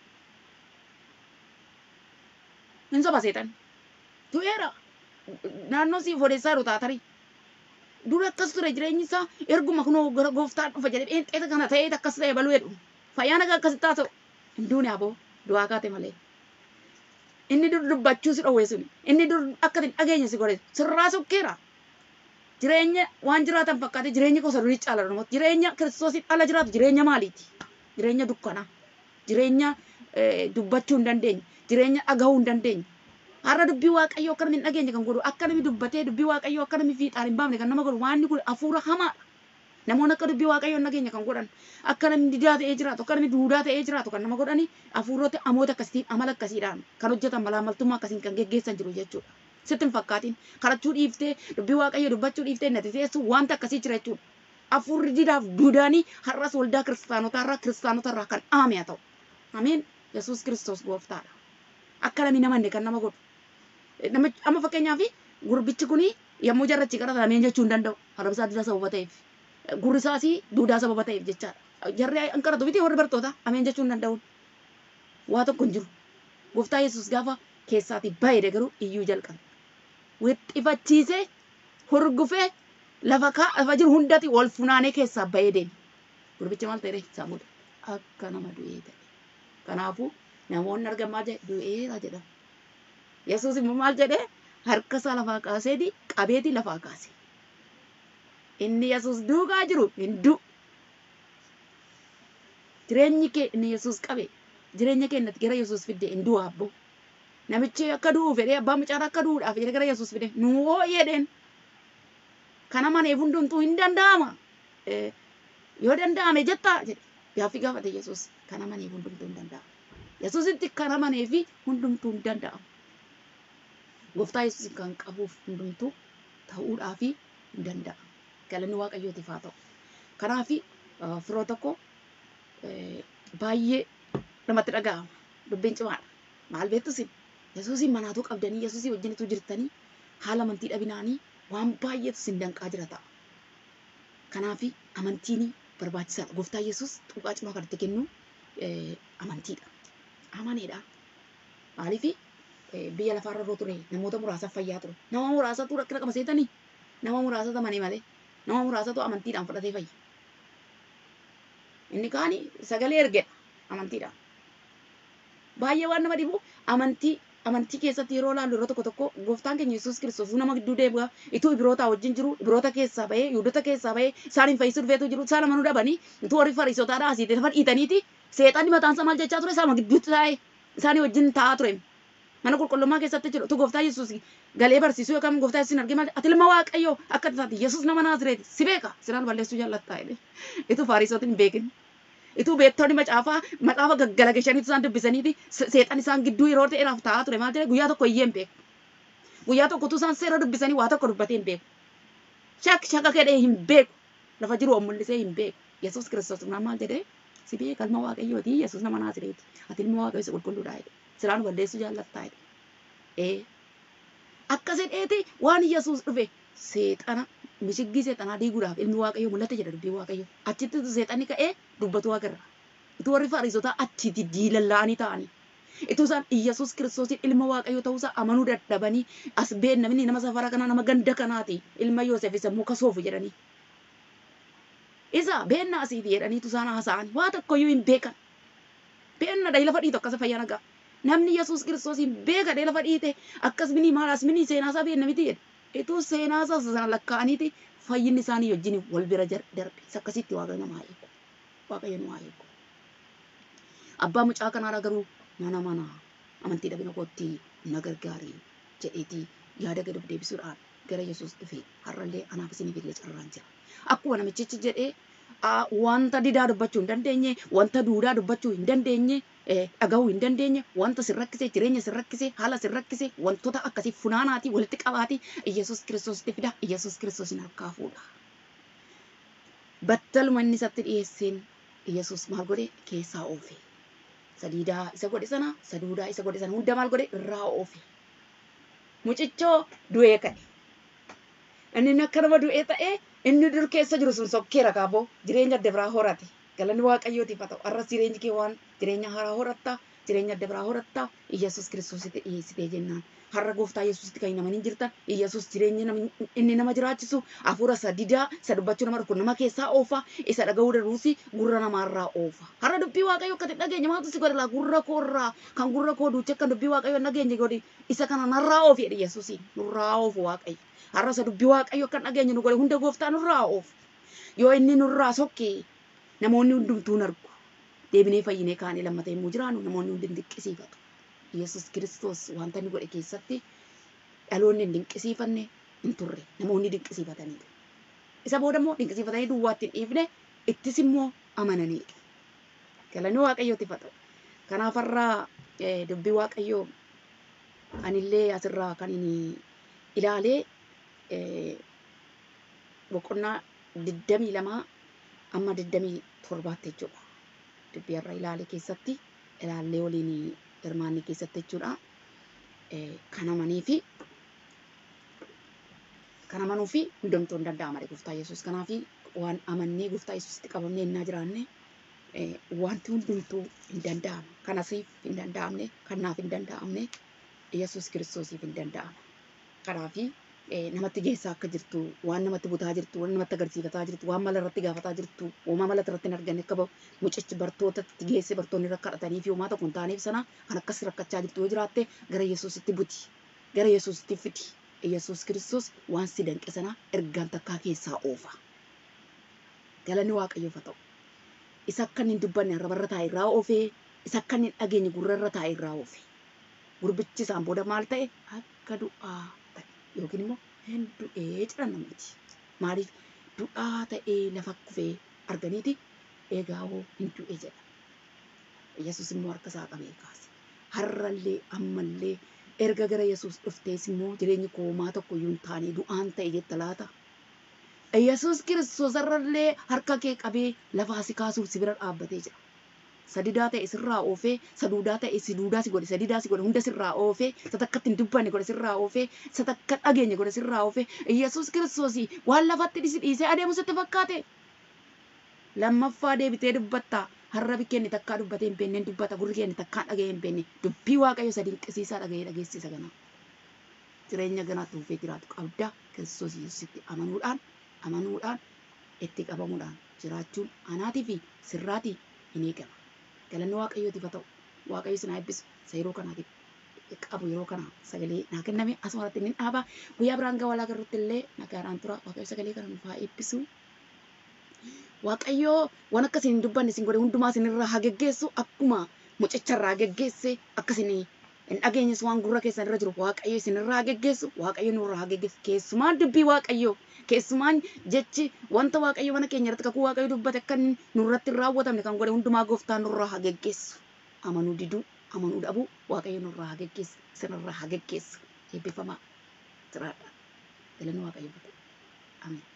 Hin soba seexan. Du'eera. Naannoo siif odeessaa jiru taatarii. Dura akkas ture jireenyi isaa erguma kunoo gara gooftaa dhufa jedhee dheenxeeta kana ta'ee akkas ta'e baluu jedhu. Fayyaa nagaa akkasitti haa ta'u. Hin duune aboo du'aa kaate malee. Inni dur dubbachuu si dhowwee suni. Inni dur akka hin dhageenye si godhe sirraa sokkeera. Jireenya waan jiraatan fakkaate jireenya gosa durii caala namoota. Jireenya Kiristoosiin ala jiraatu jireenya maaliiti? Jireenya dukkanaa. Jireenya dubbachuu hin dandeenye. Jireenya dhagahuu hin dandeenye. Har'a dubbii Waaqayyoo akka namni hin dhageenye kan godhu akka namni dubbatee dubbii Waaqayyoo akka namni fiixaan hin baafne kan nama godhu waan inni kun hafuura hamaadha. Namoonni akka dubbii Waaqayyoo hin dhageenye kan godhan akka namni didaa ta'ee jiraatu akka namni duudaa ta'ee jiraatu kan nama godhani hafuurota amoota akkasiitiin amala akkasiidhaan kan hojjetan malaamaltummaa akkasiin kan geggeessan jiru jechuudha. Sitti hin fakkaatiin kadhachuu dhiiftee dubbii Waaqayyoo dubbachuu dhiiftee natti teessu wanta akkasii jira jechuudha. Hafuurri didaaf duudaanii har'as waldaa kiristaanotaa irraa kiristaanota irraa kan aame haa ta'u. Ameen. Yesuus Kiristoos gooftaadha. Akka namni namanne kan nama godhu. Amma fakkeenyaaf gurbichi kun yommuu jarrachi kadhatan ameen jechuu hin danda'u. Arrabsaa didaa sababa ta'eef. Gurri isaas duudaa sababa ta'eef jechaadha. Jarri an kadhatu miti warri bartoota ameen jechuu hin danda'u. Waa tokko hin jiru. Gooftaa Yesuus gaafa keessaatii baay'ee garuu iyyuu jalqabe. Wixxifachiisee hurgufee lafa kaa lafa jiru hundatti wal funaanee keessaa baay'ee deeme. Gurbichi maal ta'e saamuudha. Akka nama du'ee ta'e. Kanaafuu namoonni argan maal jedhe du'eera jedhama. Yesuus immoo maal jedhee harka isaa lafaa kaaseeti qabeeti lafaa kaase. Inni Yesuus duugaa jiru hin du'u. Jireenyi kee inni Yesuus qabe jireenya kee innatti gara Yesuus fidde hin du'u abbo. Namichi akka du'u fedhee abbaa mucaan akka du'uudhaaf jedhee gara Yesuus fide nu hoo jedheen. Kana maneef hundumtuu hin danda'ama. Yoo danda'ame jettaa jedhe gaaffii gaafate Yesuus kana maneef hundumtuu hin danda'ama. Yesuusitti kana maneef hundumtuu hin danda'ama. Gooftaa Yesuus kan qabuuf hundumtuu ta'uudhaaf hin danda'ama. Galanni Waaqayyootiif haa ta'u. Kanaaf firoota koo baay'ee namatti dhaga'ama. Dubbiin cimaadha. Maal beektu isin Yesuusin manaatuu qabdanii Yesuusii wajjinitu jirtanii haala amantii dhabinaanii waan baay'eetu isin danqaa jira ta'a. Kanaafi amantiini barbaachisaadha. Gooftaa Yesuus tuqaa cimaa kan itti kennu amantiidha. Amaneedha. Maaliif biyya lafaarra irra ture namoota muraasa fayyaa ture. Nama muraasatu rakkina qaba seetanii. Nama muraasatu amane malee. Nama muraasatu amantiidhaan fudhatee fayya. Inni kaani sagalee ergedha amantiidhaan. Baay'ee waan nama dhibu amantii amantii keessatti yeroo laallu yeroo tokko tokko gooftaan keenya Yesuus Kiristoos nama gidduu deebi'a. Ituu Ibroota wajjin jiru Ibroota keessaa bahee Yihudoota keessaa bahee isaaniin fayyisuu dhufeetu jiru. Isaan amanuu dhabanii ituu warri Fariisotaadhaa asiitti lafan dhiitaniiti seexanni mataan isaa maal jechaa ture isaama gidduutti taa'ee isaanii wajjin taa'aa ture. Mana qulqullummaa keessatti jiru. Tu gooftaa Yesuus galee barsiisuu yookaan gooftaa Yesuus argee maal ati ilma Waaqayyoo akka taate Yesuus nama Naazreeti si beeka siraan balleessuu jaallattaa jedhe. Ituu Fariisotiin hin beekin. Ituu beektonni macaafaa maxaafa gaggalageeshaniitu isaan dubbisaniiti seexan isaan gidduu yeroo dheeraaf taa'aa ture maal jedhe guyyaa tokko iyyee hin beeku. Guyyaa tokko utuu isaan seera dubbisanii waa tokko dubbatee hin beeku. Shak shaka kedhee hin beeku. Lafa jiru mul'isee hin beeku. Yesuus Kiristoos maal jedhee si beeka ilma Waaqayyooti Yesuus nama Naazreeti. Ati ilma Waaqayyoo qulqulluudha jedhe. Siraan balleessuu jaallattaa jedhe. Ee akka sedheeti waan Yesuus dhufe seexana mishiggii seexanaa diiguudhaaf ilmi Waaqayyoo mul'ate jedha dubbii Waaqayyoo. Achitti seexanni ka'ee dubbatu agarra. Ituu warri Fariisotaa achitti diilalla'anii ta'anii. Ituu isaan Yesuus Kiristoosiin ilma Waaqayyoo ta'uusaa amanuu dadhabanii as been namni nama safara kanaa nama ganda kanaati ilma Yoosef isa muka soofu jedhanii. Isa beennaa asiiti jedhaniitu isaan haasa'anii waa tokkoyyuu hin beekan. Beenna dha lafa dhiitu akkasa fayyaa nagaa. Namni Yesuus Kiristoosiin beeka dha lafa dhiite akkas mini maalas mini seenaasaa beenna miti jedhe. Ituu seenaasaa sana lakkaa'aniiti fayyinni isaanii wajjin wal bira darbe. Isa akkasitti Waaqayyo nama haa eegu. Waaqayyo nu haa eegu. Abbaa mucaa kanaarraa garuu mana mana amantii dhabina kootti na gargaari jedheeti yaada gad of deebisuudhaan gara Yesuus dhufe har'allee anaaf isiniif illee carraan jira. Akkuma namichichi jedhee wanta didaa dubbachuu hin dandeenye wanta duudaa dubbachuu hin dandeenye dhagahuu hin dandeenye wanta sin rakkise jireenya sin rakkise haala sin rakkise wantoota akkasii funaanaati walitti qabaati Yesuus Kiristoositti fida Yesuus Kiristoosin harkaa fuudha. Battaluma inni isatti dhiyeesseen Yesuus maal godhe keessaa oofe. Sadiidaa isa godhe sana saduudaa isa godhe sana hunda maal godhe irraa oofe. Mucichoo du'ee ka'e. Inni akka nama du'ee ta'ee inni dur keessa jiru sun sokkeera kaaboo jireenya adda biraa horate. Galanni Waaqayyootiif haa ta'u. Arras jireenyi kee waan jireenya haaraa horatta jireenya adda biraa horatta Yesuus Kiristoositti dhiyeessitee jennaan. Har'a gooftaa Yesuusitti kan namani jirtan Yesuus jireenya inni nama jiraachisu hafuura sadidaa isa dubbachuu nama dhukkun nama keessaa oofa isa dhagahuu daruusi gurra namaarraa oofa. Har'a dubbii Waaqayyoo akka dhageenye maaltu si godha gurra koorraa kan gurra koo duuche akka dubbii Waaqayyoo dhageenye godhi isa kana narraa oofi jedhe Yesuusiin nurraa oofu Waaqayyo. Har'a isa dubbii Waaqayyoo akka dhageenye nu godhe hunda gooftaa nurraa oofu. Yoo inni nurraa sokkee namoonni hundumtuu nargu deebinee fayyinee kaanee lammataa immoo jiraannu namoonni hundi dinqisiifatu. Yesuus Kiristoos wanta inni godhe keessatti dhaloonni hin dinqisiifanne hin turre namoonni dinqisiifataniidha. Isa booda immoo dinqisiifatanii duwwaatti hin dhiifne ittis immoo amananiidha. Galanni Waaqayyootiif haa ta'u. Kanaaf har'aa dubbii Waaqayyoo anillee asirraa kan inni ilaalee boqonnaa digdamii lamaa amma digdamii torbaatti jechuudha. Dubbii har'a ilaalee keessatti ilaallee waliin hirmaanni keessatti jechuudha. Kan amanii fi kan amanuu fi hundumtuu hin danda'ama gooftaa Yesuus. Kanaaf waan amannee gooftaa Yesuusitti qabamnee innaa jiraanne wanti hundumtuu hin danda'ama. Kan asiif hin danda'amne kan naaf hin danda'amne Yesuus Kiristoosiif hin danda'ama. Kanaaf namatti geessaa akka jirtu waan namatti butaa jirtu waan namatti agarsiifataa jirtu waan mala irratti gaafataa jirtu uumaa mala irratti hin arganne akka bahu mucichi bartootatti geesse bartoonni rakkatanii fi uumaa tokko hin taaneef sana kan akkas rakkachaa jirtu yoo jiraatte gara Yesuusitti buti gara Yesuusitti fidi Yesuus Kiristoos waan si danqe sana ergaan takkaa keessaa oofa. Galanni Waaqayyoof haa ta'u. Isa akka hin dubbanne arrabarra taa'e irraa oofee isa akka hin dhageenye gurrarra taa'e irraa oofe. Gurbichi isaan booda maal ta'e akka du'aa yookiin immoo hin du'ee jedhan namatti. Maaliif du'aa ta'ee lafa kufee arganiiti egaa hoo hin du'ee jedha. Yesuus immoo harka isaa qabee kaase. Har'allee ammallee erga gara Yesuus dhuftees immoo jireenyi koomaa tokko iyyuu hin taane du'aan ta'e jetta laata. Yesuus Kiristoos har'allee harka kee qabee lafaa si kaasuuf si bira dhaabbatee jira. sadidaa ta'e sirraa oofee saduudaa ta'e siduudaa si godhe sadidaa si godhe hunda sirraa oofee satakkatti hin dubbanne godhe sirraa oofee satakka dhageenye godhe sirraa oofee Yesuus Kiristoosii waan lafatti dhisi dhiisee adeemu sitti fakkaate lammaffaa deebitee dubbatta har'a bikkeenni takkaa dubbatee hin beekne dubbata gurri keenni takkaa dhaga'ee hin beekne dubbii waaqayyo sadi dinqisiisaa dhaga'ee dhageessisa ganaa jireenya ganaa tuufee jiraatu qabda Kiristoos Yesuusitti amanuudhaan amanuudhaan itti qabamuudhaan jiraachuun anaatii fi sirraatii hin eegama. Galanni waaqayyootiif haa ta'u waaqayyo sinaa eebbisu isa yeroo kanaatiif qabu yeroo kana sagalee naa kenname asumarratti inni dhaaba guyyaa biraan gawaa lagarrutti illee nagaadhaan tura waaqayyo sagalee kana nuuf haa eebbisu. Waaqayyo waan akkasiin dubbanne isin godhe hundumaa isinirraa haa geggeessu akkuma mucicharraa geggeesse akkasiin hin dhageenyes waan gurra keessan irra jiru waaqayyo isinirraa haa geggeessu waaqayyo nurraa haa geggeessu keessumaan dubbii waaqayyo keessumaan jechi wanta waaqayyo mana keenya irratti kakuu waaqayyo dubbate akka nurratti hin raawwatamne kan godhe hundumaa gooftaan nurraa haa geggeessu amanuu diduu amanuu dhabuu waaqayyo nurraa haa geggeessu isinirraa haa geggeessu eebbifamaa jiraadha galanni waaqayyo. Amen.